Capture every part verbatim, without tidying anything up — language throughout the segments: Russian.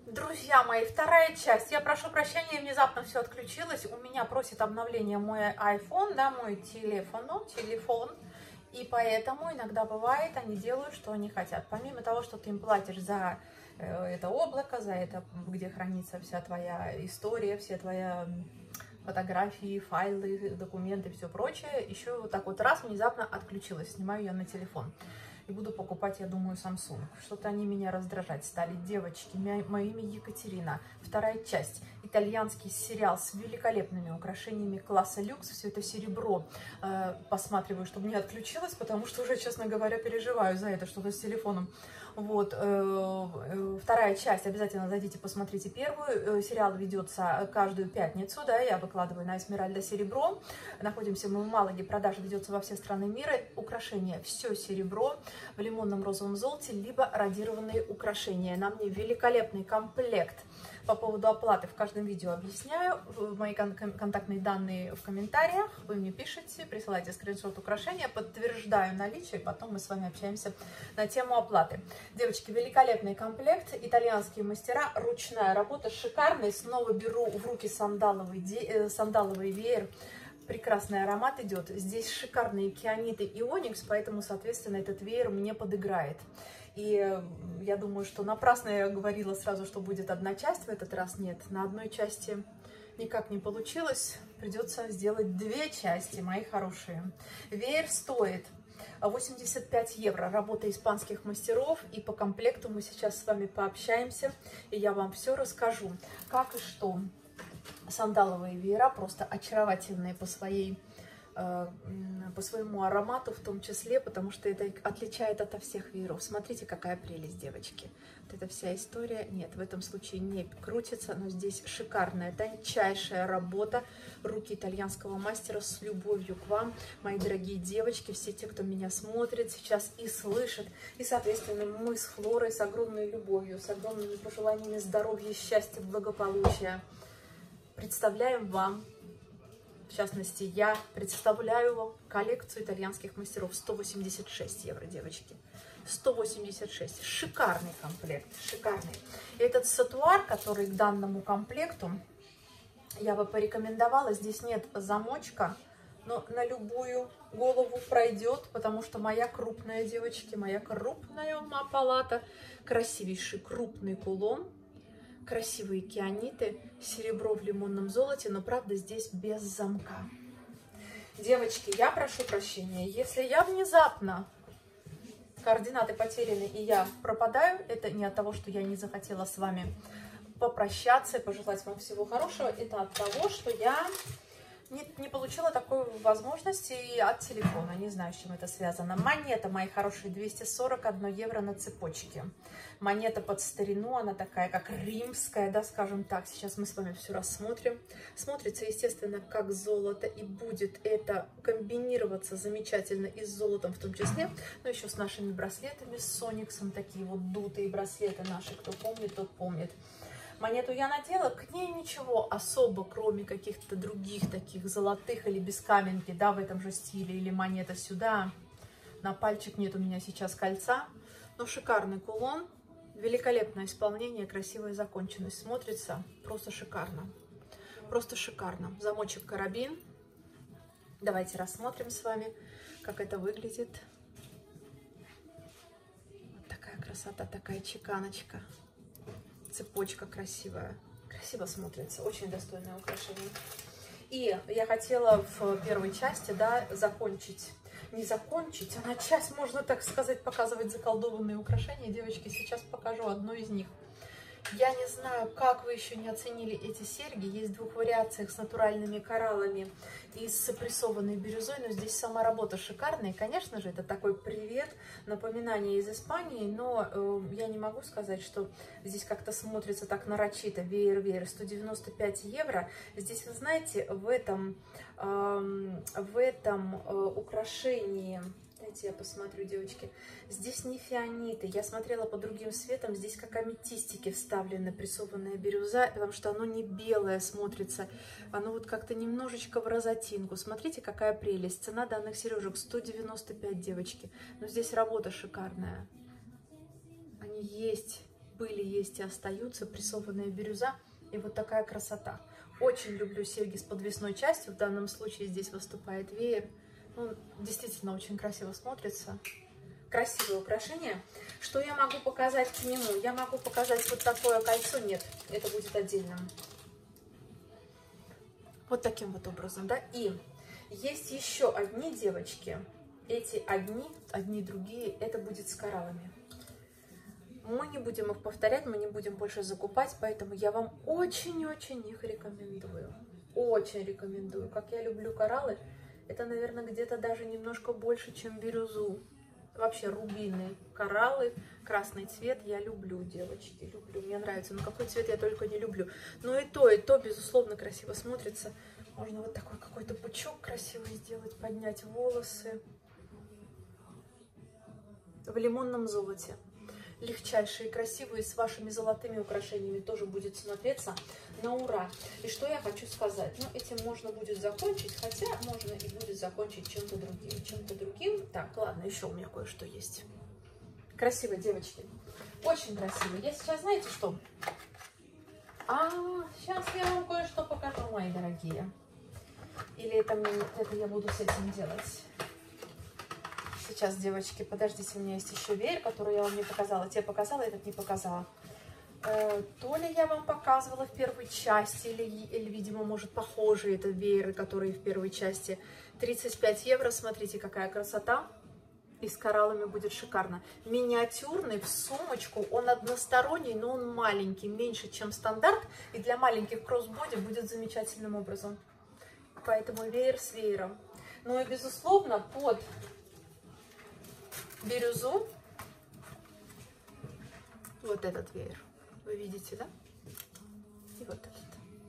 Друзья мои, вторая часть. Я прошу прощения, внезапно все отключилось. У меня просит обновление мой iPhone, да, мой телефон, ну, телефон. И поэтому иногда бывает, они делают, что они хотят. Помимо того, что ты им платишь за э, это облако, за это, где хранится вся твоя история, все твои фотографии, файлы, документы, все прочее, еще вот так вот раз внезапно отключилась. Снимаю я на телефон. И буду покупать, я думаю, Samsung. Что-то они меня раздражать стали. Девочки, мое имя Екатерина. Вторая часть. Итальянский сериал с великолепными украшениями класса люкс. Все это серебро. Э, посматриваю, чтобы не отключилось, потому что уже, честно говоря, переживаю за это, что-то с телефоном. Вот. Э, э, вторая часть. Обязательно зайдите, посмотрите первую. Э, сериал ведется каждую пятницу. Да, я выкладываю на Эсмеральда серебро. Находимся мы в Малаге. Продажа ведется во все страны мира. Украшения все серебро. В лимонном розовом золоте, либо радированные украшения. На мне великолепный комплект. По поводу оплаты в каждом видео объясняю. Мои кон контактные данные в комментариях. Вы мне пишете, присылайте скриншот украшения, подтверждаю наличие, потом мы с вами общаемся на тему оплаты. Девочки, великолепный комплект. Итальянские мастера, ручная работа, шикарный. Снова беру в руки сандаловый, сандаловый веер. Прекрасный аромат идет. Здесь шикарные кианиты и оникс, поэтому, соответственно, этот веер мне подыграет. И я думаю, что напрасно я говорила сразу, что будет одна часть, в этот раз нет. На одной части никак не получилось. Придется сделать две части, мои хорошие. Веер стоит восемьдесят пять евро. Работа испанских мастеров. И по комплекту мы сейчас с вами пообщаемся. И я вам все расскажу, как и что. Сандаловые веера просто очаровательные по своей, э, по своему аромату в том числе, потому что это отличает ото всех вееров. Смотрите, какая прелесть, девочки. Вот эта вся история, нет, в этом случае не крутится, но здесь шикарная, тончайшая работа. Руки итальянского мастера с любовью к вам, мои дорогие девочки, все те, кто меня смотрит сейчас и слышит. И, соответственно, мы с Флорой с огромной любовью, с огромными пожеланиями здоровья, счастья, благополучия представляем вам, в частности, я представляю вам коллекцию итальянских мастеров. Сто восемьдесят шесть евро, девочки. сто восемьдесят шесть. Шикарный комплект, шикарный. Этот сатуар, который к данному комплекту, я бы порекомендовала. Здесь нет замочка, но на любую голову пройдет, потому что моя крупная, девочки, моя крупная палата, красивейший крупный кулон. Красивые кианиты, серебро в лимонном золоте, но правда здесь без замка. Девочки, я прошу прощения, если я внезапно, координаты потеряны и я пропадаю, это не от того, что я не захотела с вами попрощаться и пожелать вам всего хорошего, это от того, что я не, не получила такой возможности от телефона. Не знаю, с чем это связано. Монета, мои хорошие, двести сорок один евро на цепочке. Монета под старину, она такая, как римская, да, скажем так. Сейчас мы с вами все рассмотрим. Смотрится, естественно, как золото, и будет это комбинироваться замечательно и с золотом в том числе, но еще с нашими браслетами, с ониксом, такие вот дутые браслеты наши, кто помнит, тот помнит. Монету я надела, к ней ничего особо, кроме каких-то других таких золотых или без каменки, да, в этом же стиле, или монета сюда. На пальчик нет у меня сейчас кольца, но шикарный кулон, великолепное исполнение, красивая законченность, смотрится просто шикарно, просто шикарно. Замочек карабин, давайте рассмотрим с вами, как это выглядит. Вот такая красота, такая чеканочка. Цепочка красивая, красиво смотрится, очень достойное украшение. И я хотела в первой части, да, закончить, не закончить, а начать, можно так сказать, показывать заколдованные украшения. Девочки, сейчас покажу одно из них. Я не знаю, как вы еще не оценили эти серьги. Есть в двух вариациях с натуральными кораллами и с прессованной бирюзой, но здесь сама работа шикарная. И, конечно же, это такой привет, напоминание из Испании, но э, я не могу сказать, что здесь как-то смотрится так нарочито. Веер-веер, сто девяносто пять евро. Здесь, вы знаете, в этом, э, в этом э, украшении... Я посмотрю, девочки, здесь не фианиты, я смотрела по другим светам, здесь как аметистики вставлены, прессованная бирюза, потому что оно не белое смотрится, оно вот как-то немножечко в розатинку. Смотрите, какая прелесть. Цена данных сережек сто девяносто пять, девочки, но здесь работа шикарная, они есть, были, есть и остаются, прессованная бирюза и вот такая красота. Очень люблю серьги с подвесной частью, в данном случае здесь выступает веер. Ну, действительно очень красиво смотрится. Красивое украшение. Что я могу показать к нему? Я могу показать вот такое кольцо. Нет, это будет отдельным. Вот таким вот образом, да. И есть еще одни, девочки. Эти одни, одни другие, это будет с кораллами. Мы не будем их повторять, мы не будем больше закупать, поэтому я вам очень-очень их рекомендую. Очень рекомендую. Как я люблю кораллы, это, наверное, где-то даже немножко больше, чем бирюзу. Вообще рубины, кораллы, красный цвет я люблю, девочки, люблю. Мне нравится, но какой цвет я только не люблю. Но и то, и то, безусловно, красиво смотрится. Можно вот такой какой-то пучок красивый сделать, поднять волосы. В лимонном золоте. Легчайшие, красивые, с вашими золотыми украшениями тоже будет смотреться на ура. И что я хочу сказать, ну, этим можно будет закончить, хотя можно и будет закончить чем-то другим. Чем-то другим. Так, ладно, еще у меня кое-что есть. Красиво, девочки. Очень красиво. Я сейчас, знаете что? А, сейчас я вам кое-что покажу, мои дорогие. Или это, мне, это я буду с этим делать? Сейчас, девочки, подождите, у меня есть еще веер, который я вам не показала. Те показала, этот не показала. Э, то ли я вам показывала в первой части, или, или, видимо, может, похожие это вееры, которые в первой части. тридцать пять евро, смотрите, какая красота. И с кораллами будет шикарно. Миниатюрный, в сумочку, он односторонний, но он маленький, меньше, чем стандарт. И для маленьких кроссбоди будет замечательным образом. Поэтому веер с веером. Ну и, безусловно, под бирюзу вот этот веер. Вы видите, да? И вот этот.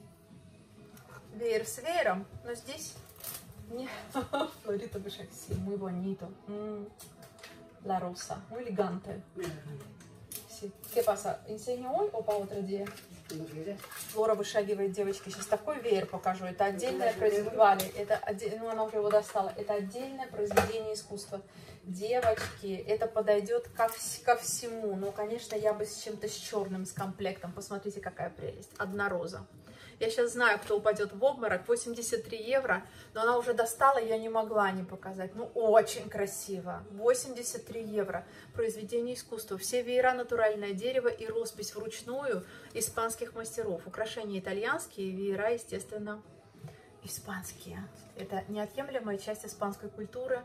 Веер с веером, но здесь не Florito Bishak, sí, muy bonito. Mm. La rosa, muy elegante. Sí. ¿Qué pasa? ¿Enseño hoy o para otro día? Флора вышагивает, девочки. Сейчас такой веер покажу. Это отдельное произведение. Это отдель... ну, она уже его достала. Это отдельное произведение искусства. Девочки, это подойдет ко, вс... ко всему. Но, конечно, я бы с чем-то с черным, с комплектом. Посмотрите, какая прелесть. Одна роза. Я сейчас знаю, кто упадет в обморок. восемьдесят три евро. Но она уже достала, я не могла не показать. Ну, очень красиво. восемьдесят три евро. Произведение искусства. Все веера натуральное дерево и роспись вручную испанских мастеров. Украшения итальянские, веера, естественно, испанские. Это неотъемлемая часть испанской культуры.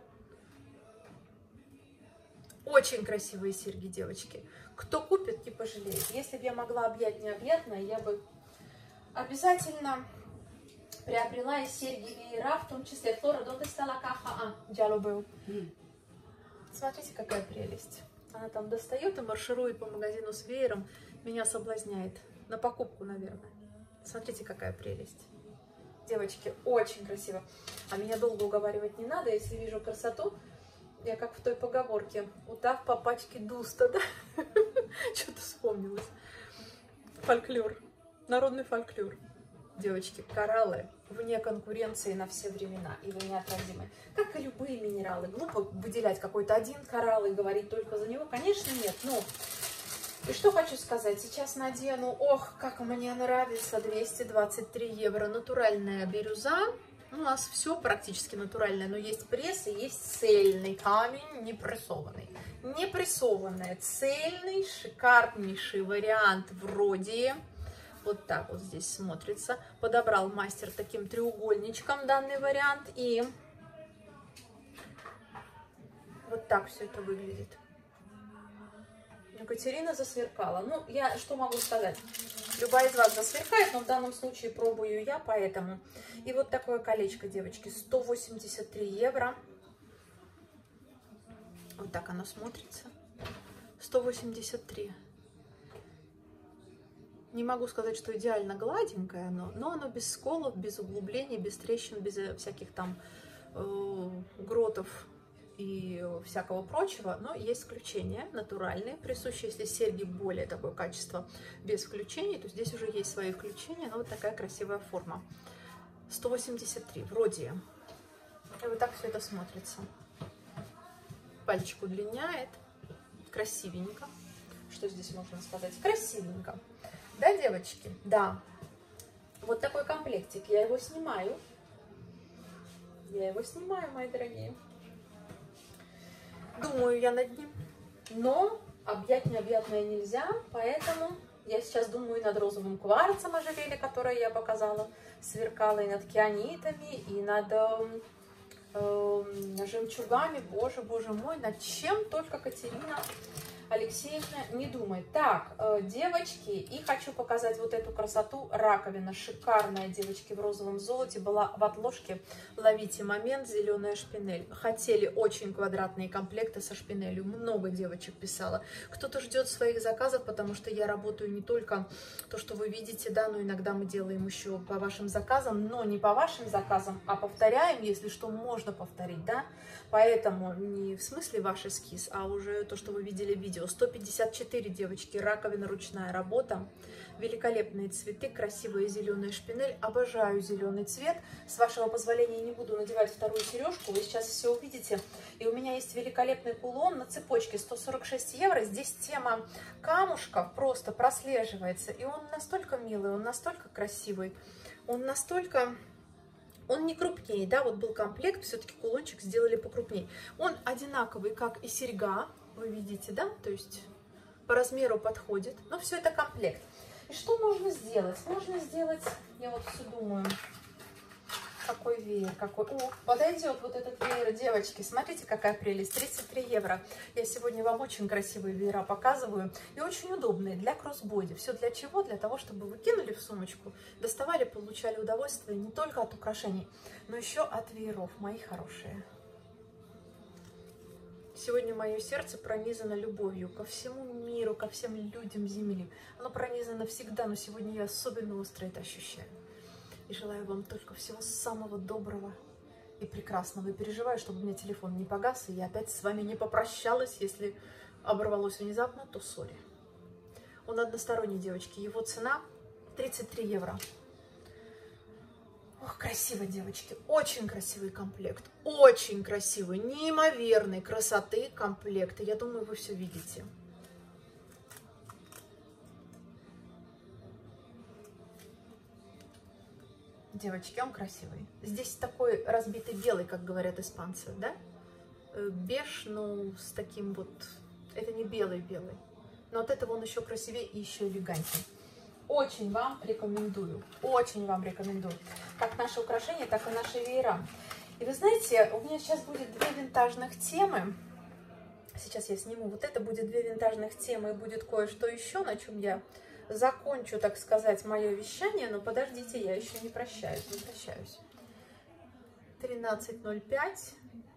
Очень красивые серьги, девочки. Кто купит, не пожалеет. Если бы я могла объять необъятное, я бы обязательно приобрела и серьги веера, в том числе Флора, donde está la caja? А, ya lo veo. Смотрите, какая прелесть. Она там достает и марширует по магазину с веером. Меня соблазняет. На покупку, наверное. Смотрите, какая прелесть. Девочки, очень красиво. А меня долго уговаривать не надо. Если вижу красоту, я как в той поговорке. Удав по пачке дуста, да? Что-то вспомнилось. Фольклор. Народный фольклор. Девочки, кораллы вне конкуренции на все времена, и вы неотразимы. Как и любые минералы. Глупо выделять какой-то один коралл и говорить только за него. Конечно, нет. Ну, и что хочу сказать. Сейчас надену, ох, как мне нравится, двести двадцать три евро. Натуральная бирюза. У нас все практически натуральное, но есть пресс и есть цельный камень, не прессованный. Не прессованный, цельный, шикарнейший вариант вроде... Вот так вот здесь смотрится. Подобрал мастер таким треугольничком данный вариант. И вот так все это выглядит. Екатерина засверкала. Ну, я что могу сказать? Любая из вас засверкает, но в данном случае пробую я, поэтому. И вот такое колечко, девочки. сто восемьдесят три евро. Вот так оно смотрится. сто восемьдесят три. Не могу сказать, что идеально гладенькое оно, но оно без сколов, без углублений, без трещин, без всяких там э, гротов и всякого прочего. Но есть включения натуральные, присущие, если серьги более такое качество без включений, то здесь уже есть свои включения, но вот такая красивая форма. сто восемьдесят три, вроде. И вот так все это смотрится. Пальчик удлиняет, красивенько. что здесь можно сказать? Красивенько. Да, девочки? Да. Вот такой комплектик. Я его снимаю. Я его снимаю, мои дорогие. Думаю я над ним. Но объять необъятное нельзя, поэтому я сейчас думаю над розовым кварцем ожерелья, которое я показала. Сверкала и над кианитами, и над э, э, жемчугами. Боже, боже мой, над чем только Катерина Алексеевна не думает. Так, э, девочки, и хочу показать вот эту красоту. Раковина шикарная, девочки, в розовом золоте. Была в отложке. Ловите момент, зеленая шпинель. Хотели очень квадратные комплекты со шпинелью. Много девочек писала. Кто-то ждет своих заказов, потому что я работаю не только то, что вы видите, да, но иногда мы делаем еще по вашим заказам, но не по вашим заказам, а повторяем, если что, можно повторить, да. Поэтому не в смысле ваш эскиз, а уже то, что вы видели в видео. сто пятьдесят четыре, девочки, раковина, ручная работа. Великолепные цветы, красивая зеленая шпинель. Обожаю зеленый цвет. С вашего позволения не буду надевать вторую сережку. Вы сейчас все увидите. И у меня есть великолепный кулон на цепочке, сто сорок шесть евро. Здесь тема камушков просто прослеживается. И он настолько милый, он настолько красивый, он настолько... Он не крупнее, да, вот был комплект, все-таки кулончик сделали покрупнее. Он одинаковый, как и серьга, вы видите, да, то есть по размеру подходит, но все это комплект. И что можно сделать? Можно сделать, я вот все думаю, какой веер, какой... О, подойдет вот этот веер, девочки, смотрите, какая прелесть, тридцать три евро. Я сегодня вам очень красивые веера показываю и очень удобные для кроссбоди. Все для чего? Для того, чтобы вы кинули в сумочку, доставали, получали удовольствие не только от украшений, но еще от вееров, мои хорошие. Сегодня мое сердце пронизано любовью ко всему миру, ко всем людям Земли. Оно пронизано всегда, но сегодня я особенно остро это ощущаю. И желаю вам только всего самого доброго и прекрасного. И переживаю, чтобы у меня телефон не погас, и я опять с вами не попрощалась. Если оборвалось внезапно, то сори. Он односторонний, девочки. Его цена тридцать три евро. Ох, красиво, девочки. Очень красивый комплект. Очень красивый, неимоверной красоты комплект. Я думаю, вы все видите. Девочки, он красивый. Здесь такой разбитый белый, как говорят испанцы, да? Беж, ну, с таким вот... Это не белый-белый. Но от этого он еще красивее и еще элегантнее. Очень вам рекомендую. Очень вам рекомендую. Как наши украшения, так и наши веера. И вы знаете, у меня сейчас будет две винтажных темы. Сейчас я сниму вот это. Будет две винтажных темы и будет кое-что еще, на чем я... закончу, так сказать, мое вещание, но подождите, я еще не прощаюсь, не прощаюсь. тринадцать ноль пять.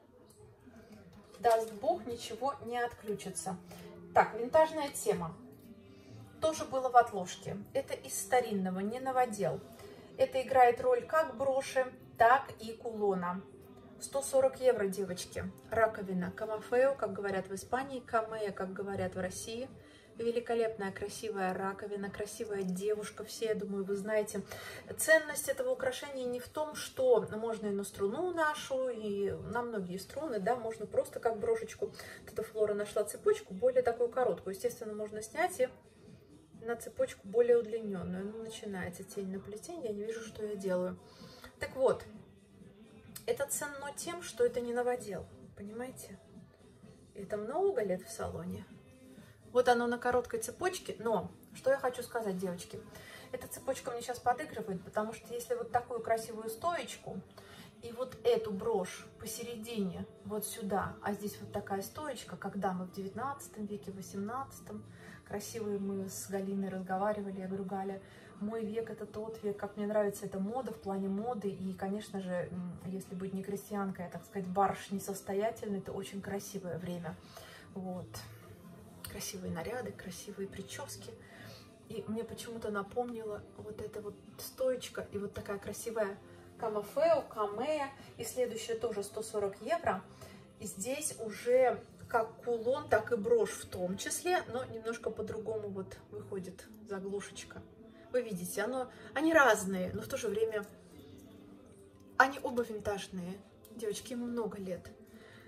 Даст Бог, ничего не отключится. Так, винтажная тема. Тоже было в отложке. Это из старинного, не новодел. Это играет роль как броши, так и кулона. сто сорок евро, девочки. Раковина Камафео, как говорят в Испании, Камея, как говорят в России. Великолепная, красивая раковина, красивая девушка. Все, я думаю, вы знаете. Ценность этого украшения не в том, что можно и на струну нашу, и на многие струны, да, можно просто как брошечку. Эта Флора нашла цепочку, более такую короткую. Естественно, можно снять и на цепочку более удлиненную. Ну, начинается тень на плетение, я не вижу, что я делаю. Так вот, это ценно тем, что это не новодел, понимаете? Это много лет в салоне. Вот оно на короткой цепочке, но что я хочу сказать, девочки, эта цепочка мне сейчас подыгрывает, потому что если вот такую красивую стоечку и вот эту брошь посередине, вот сюда, а здесь вот такая стоечка, когда мы в девятнадцатом веке, в восемнадцатом, красивые мы с Галиной разговаривали, я говорю, Галя, мой век это тот век, как мне нравится эта мода в плане моды, и, конечно же, если быть не крестьянкой, а, так сказать, барыш несостоятельный, это очень красивое время, вот. Красивые наряды, красивые прически. И мне почему-то напомнила вот эта вот стоечка и вот такая красивая Камафео, Камея. И следующая тоже сто сорок евро. И здесь уже как кулон, так и брошь в том числе, но немножко по-другому вот выходит заглушечка. Вы видите, оно, они разные, но в то же время они оба винтажные. Девочки, ему много лет.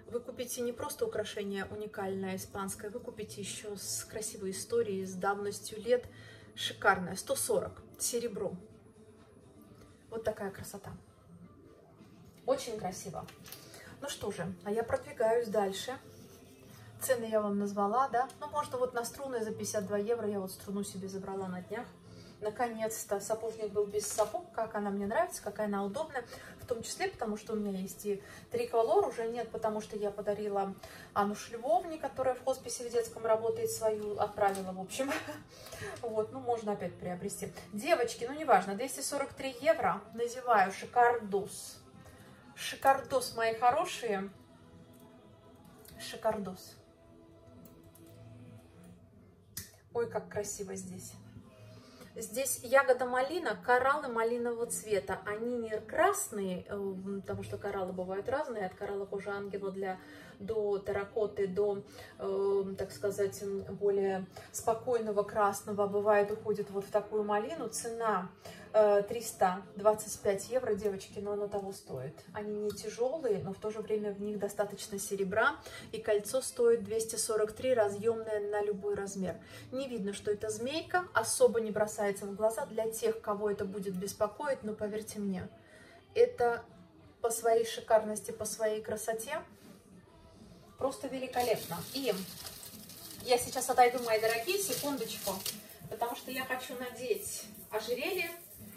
Вы купите не просто украшение уникальное испанское, вы купите еще с красивой историей, с давностью лет. Шикарное, сто сорок, серебро. Вот такая красота. Очень красиво. Ну что же, а я продвигаюсь дальше. Цены я вам назвала, да? Ну, можно вот на струны за пятьдесят два евро. Я вот струну себе забрала на днях. Наконец-то сапожник был без сапог, как она мне нравится, какая она удобная. В том числе, потому что у меня есть и триколор, уже нет, потому что я подарила Анну Шльвовне, которая в хосписе в детском работает, свою отправила, в общем. Вот, ну, можно опять приобрести. Девочки, ну, неважно, двести сорок три евро. Называю шикардос. Шикардос, мои хорошие. Шикардос. Ой, как красиво здесь. Здесь ягода малина, кораллы малинового цвета. Они не красные, потому что кораллы бывают разные, от коралла кожа ангела для, до терракоты, до, э, так сказать, более спокойного красного. Бывает, уходит вот в такую малину. Цена э, триста двадцать пять евро, девочки, но оно того стоит. Они не тяжелые, но в то же время в них достаточно серебра. И кольцо стоит двести сорок три, разъемное на любой размер. Не видно, что это змейка, особо не бросается в глаза для тех, кого это будет беспокоить, но поверьте мне, это по своей шикарности, по своей красоте просто великолепно. И я сейчас отойду, мои дорогие, секундочку, потому что я хочу надеть ожерелье.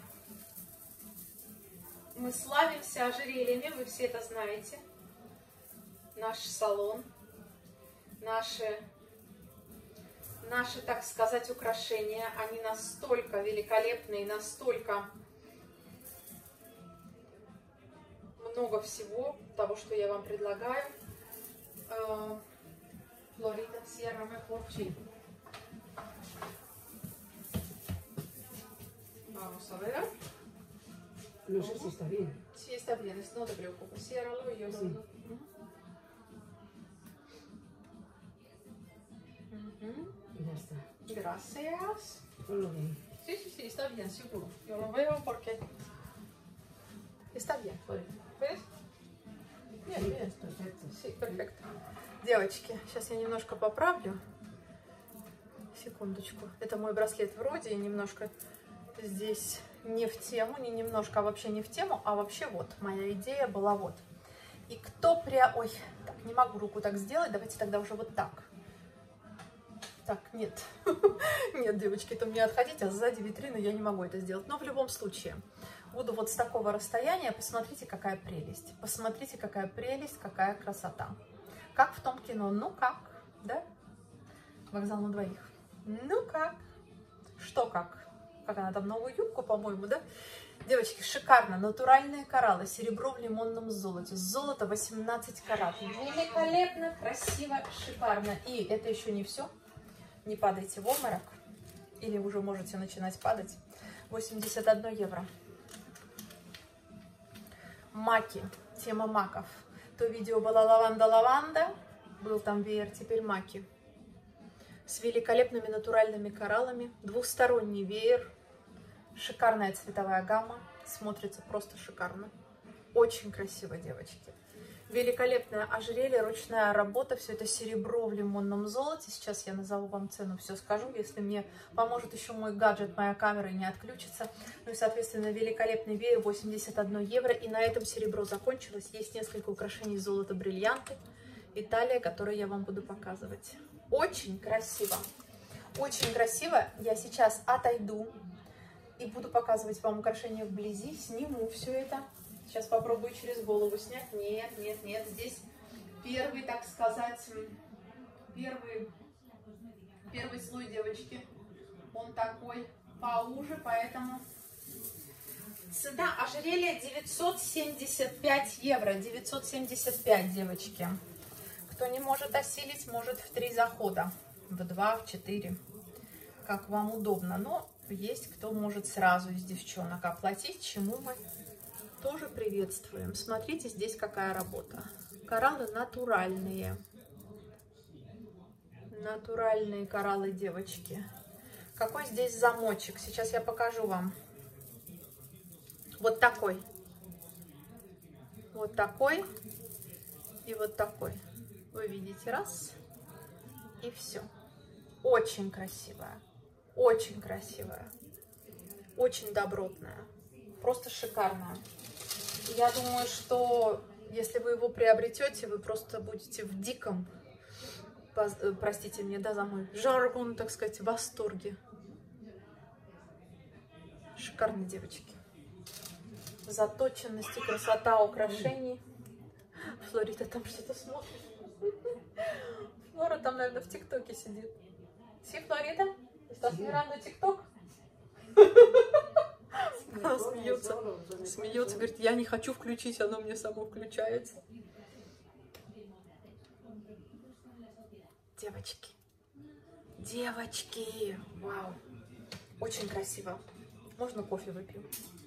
Мы славимся ожерельями, вы все это знаете. Наш салон, наши... Наши, так сказать, украшения, они настолько великолепные, настолько много всего того, что я вам предлагаю. Florita, cierra mejor. Sí. Vamos a ver. No sé si está bien. Sí, está bien, no te preocupes. Ciérralo y yo Sí. lo... Ya está. Gracias. Ponlo bien. Sí, sí, sí, está bien, seguro. Yo lo veo porque está bien. ¿Ves? Bien, Sí, bien. perfecto. Sí, perfecto. Девочки, сейчас я немножко поправлю. Секундочку. Это мой браслет вроде немножко здесь не в тему, не немножко, а вообще не в тему, а вообще вот моя идея была вот. И кто пря... Ой, так, не могу руку так сделать, давайте тогда уже вот так. Так, нет, нет, девочки, это мне отходить, а сзади витрины я не могу это сделать. Но в любом случае, буду вот с такого расстояния, посмотрите, какая прелесть. Посмотрите, какая прелесть, какая красота. Как в том кино, ну как, да? Вокзал на двоих. Ну как? Что как? Как она там, новую юбку, по-моему, да? Девочки, шикарно. Натуральные кораллы, серебро в лимонном золоте. Золото восемнадцать карат. Великолепно, красиво, шикарно. И это еще не все. Не падайте в обморок, или уже можете начинать падать. восемьдесят одно евро. Маки, тема маков. То видео была лаванда-лаванда, был там веер, теперь маки. С великолепными натуральными кораллами, двухсторонний веер, шикарная цветовая гамма, смотрится просто шикарно. Очень красиво, девочки. Великолепное ожерелье, ручная работа, все это серебро в лимонном золоте. Сейчас я назову вам цену, все скажу, если мне поможет еще мой гаджет, моя камера не отключится. Ну и, соответственно, великолепный веер, восемьдесят одно евро. И на этом серебро закончилось. Есть несколько украшений золота, бриллианты. Италия, которые я вам буду показывать. Очень красиво. Очень красиво. Я сейчас отойду и буду показывать вам украшения вблизи. Сниму все это. Сейчас попробую через голову снять. Нет, нет, нет. Здесь первый, так сказать, первый, первый слой, девочки. Он такой поуже, поэтому... Цена ожерелья девятьсот семьдесят пять евро. девятьсот семьдесят пять, девочки. Кто не может осилить, может в три захода. В два, в четыре. Как вам удобно. Но есть кто может сразу из девчонок оплатить, чему мы... тоже приветствуем. Смотрите, здесь какая работа. Кораллы натуральные. Натуральные кораллы, девочки. Какой здесь замочек? Сейчас я покажу вам. Вот такой. Вот такой. И вот такой. Вы видите, раз, и все. Очень красивая, очень красивая, очень добротная, просто шикарная. Я думаю, что если вы его приобретете, вы просто будете в диком, простите мне, да, за мой жаргон, так сказать, в восторге. Шикарные девочки. Заточенность и красота украшений. Флорида там что-то смотрит. Флора там, наверное, в ТикТоке сидит. Си, Флорида? Estás mirando ТикТок? Она смеется. Смеется, говорит, я не хочу включить, оно мне само включается. Девочки. Девочки. Вау. Очень красиво. Можно кофе выпью?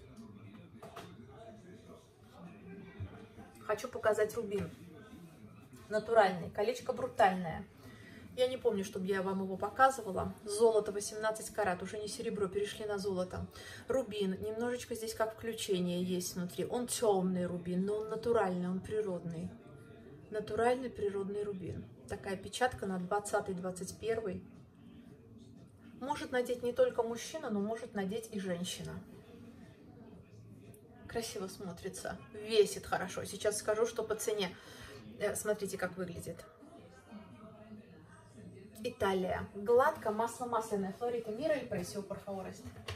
Хочу показать рубин. Натуральный. Колечко брутальное. Я не помню, чтобы я вам его показывала. Золото восемнадцать карат, уже не серебро, перешли на золото. Рубин, немножечко здесь как включение есть внутри. Он темный рубин, но он натуральный, он природный. Натуральный природный рубин. Такая печатка на двадцатый двадцать первый. Может надеть не только мужчина, но может надеть и женщина. Красиво смотрится. Весит хорошо. Сейчас скажу, что по цене. Смотрите, как выглядит. Италия. Гладко, масло масляное. Флорида, мира и пресио, por favor.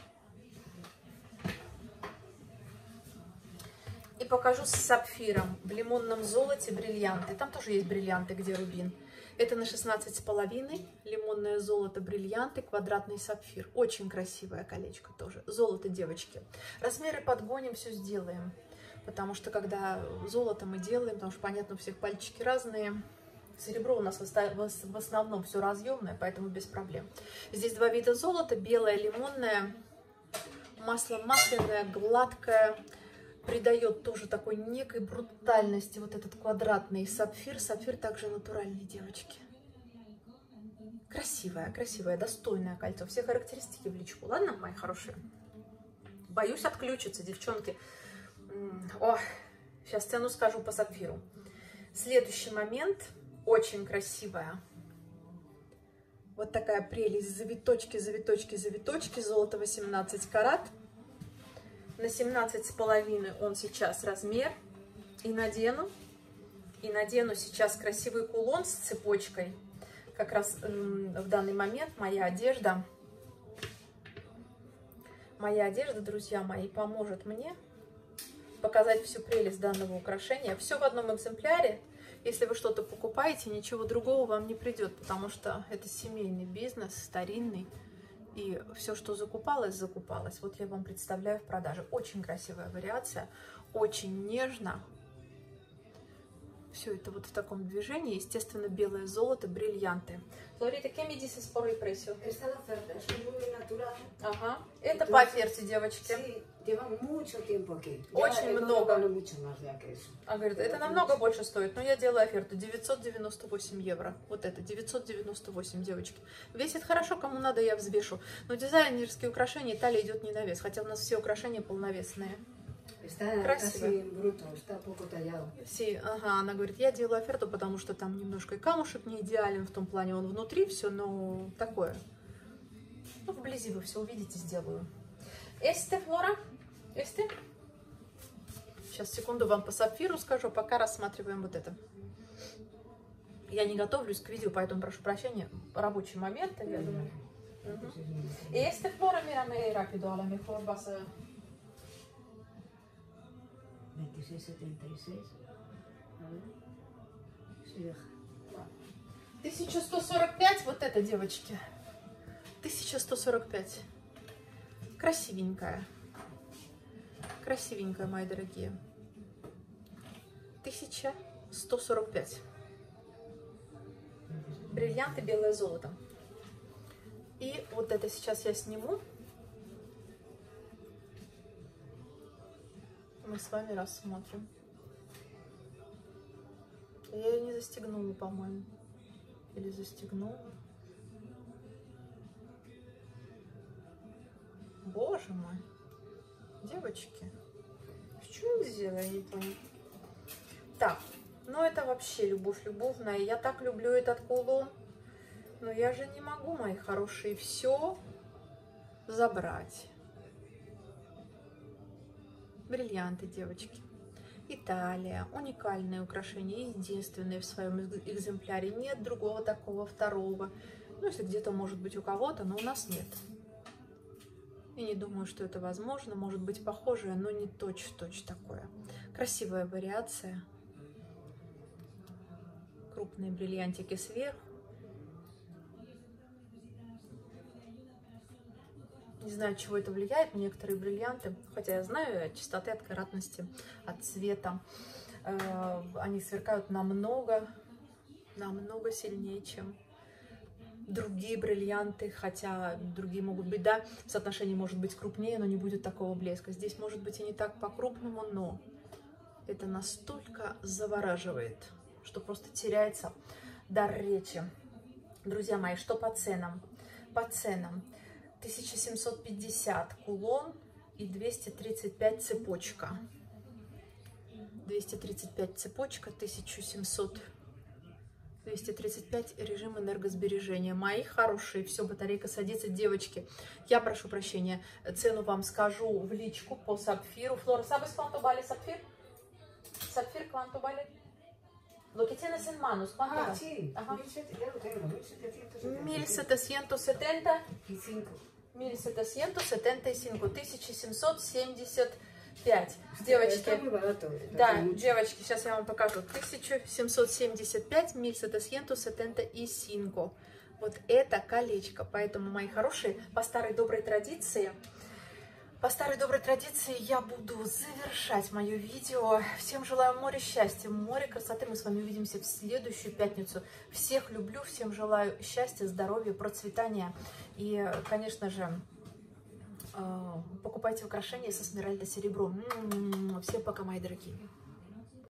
И покажу с сапфиром. В лимонном золоте бриллианты. Там тоже есть бриллианты, где рубин. Это на шестнадцать с половиной. Лимонное золото, бриллианты, квадратный сапфир. Очень красивое колечко тоже. Золото, девочки. Размеры подгоним, все сделаем. Потому что когда золото мы делаем, потому что, понятно, у всех пальчики разные. Серебро у нас в основном все разъемное, поэтому без проблем. Здесь два вида золота. Белое, лимонное. Масло масляное, гладкое. Придает тоже такой некой брутальности вот этот квадратный сапфир. Сапфир также натуральный, девочки. Красивое, красивое, достойное кольцо. Все характеристики в личку. Ладно, мои хорошие? Боюсь отключиться, девчонки. О, сейчас цену скажу по сапфиру. Следующий момент. Очень красивая. Вот такая прелесть. Завиточки, завиточки, завиточки. Золото восемнадцать карат. На семнадцать с половиной он сейчас размер. И надену. И надену сейчас красивый кулон с цепочкой. Как раз в данный момент моя одежда. Моя одежда, друзья мои, поможет мне показать всю прелесть данного украшения. Все в одном экземпляре. Если вы что-то покупаете, ничего другого вам не придет, потому что это семейный бизнес, старинный. И все, что закупалось, закупалось. Вот я вам представляю в продаже. Очень красивая вариация, очень нежно. Все это вот в таком движении. Естественно, белое золото, бриллианты. Флорида, ¿qué me dices por el precio? Ага. Это по оферте, девочки. Очень много. А говорит, это намного больше стоит. Но я делаю оферту. девятьсот девяносто восемь евро. Вот это, девятьсот девяносто восемь, девочки. Весит хорошо, кому надо, я взвешу. Но дизайнерские украшения, Италия идет не на вес. Хотя у нас все украшения полновесные. Красиво. Си, ага, она говорит, я делаю оферту, потому что там немножко и камушек не идеален, в том плане он внутри все, но такое. Ну, вблизи вы все увидите, сделаю. Este, Флора? Este? Сейчас, секунду, вам по сапфиру скажу, пока рассматриваем вот это. Я не готовлюсь к видео, поэтому прошу прощения. Рабочий момент, я думаю. Угу. Este, Флора, mírame rápido, a lo mejor vas a... veintiséis setenta y seis. A ver. тысяча сто сорок пять, вот это, девочки. тысяча сто сорок пять. Красивенькая. Красивенькая, мои дорогие. тысяча сто сорок пять. Бриллианты, белое золото. И вот это сейчас я сниму. Мы с вами рассмотрим. Я ее не застегнула, по-моему. Или застегнула. Боже мой. Девочки. Что сделали, я не поняла. Так, Ну, это вообще любовь любовная. Я так люблю этот кулон. Но я же не могу, мои хорошие, все забрать. Бриллианты, девочки. Италия. Уникальное украшение. Единственное в своем экземпляре. Нет другого такого второго. Ну, если где-то может быть у кого-то, но у нас нет. И не думаю, что это возможно. Может быть похожее, но не точь-в-точь такое. Красивая вариация. Крупные бриллиантики сверху. Не знаю, от чего это влияет, но некоторые бриллианты, хотя я знаю от чистоты, от каратности, от цвета, э, они сверкают намного, намного сильнее, чем другие бриллианты, хотя другие могут быть, да, соотношение может быть крупнее, но не будет такого блеска. Здесь может быть и не так по-крупному, но это настолько завораживает, что просто теряется дар речи. Друзья мои, что по ценам? По ценам. тысяча семьсот пятьдесят кулон и двести тридцать пять цепочка. двести тридцать пять цепочка, тысяча семьсот, двести тридцать пять режим энергосбережения. Мои хорошие, все, батарейка садится. Девочки, я прошу прощения, цену вам скажу в личку по сапфиру. Флора, sabes quanto vale сапфир? Сапфир, quanto vale? Lo que tienes en manos, ¿cuánto Ah, vale? sí, Ajá. mil setecientos, ya lo tengo, mil setecientos setenta. mil setecientos setenta. Y cinco. mil setecientos setenta y cinco, тысяча семьсот семьдесят пять. Девочки, Это muy barato, это да, mucho. девочки, сейчас я вам покажу. тысяча семьсот семьдесят пять, mil setecientos setenta y cinco. Вот это колечко. Поэтому, мои хорошие, по старой доброй традиции, по старой доброй традиции я буду завершать мое видео. Всем желаю море счастья, море красоты. Мы с вами увидимся в следующую пятницу. Всех люблю, всем желаю счастья, здоровья, процветания. И, конечно же, покупайте украшения со смиральда серебром. Всем пока, мои дорогие.